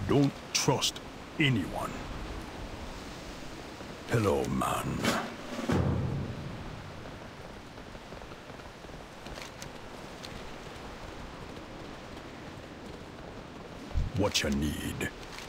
don't trust anyone. Hello, man. What you need?